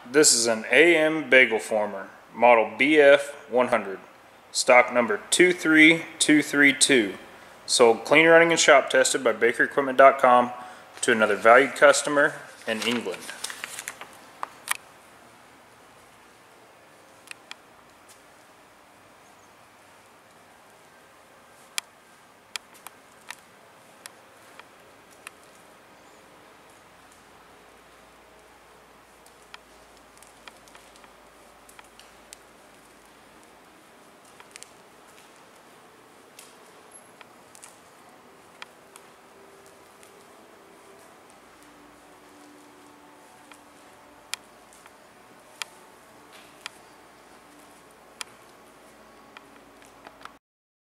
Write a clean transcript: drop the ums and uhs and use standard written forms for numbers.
This is an AM bagel former, model BF100, stock number 23232. Sold clean running and shop tested by BakerEquipment.com to another valued customer in England.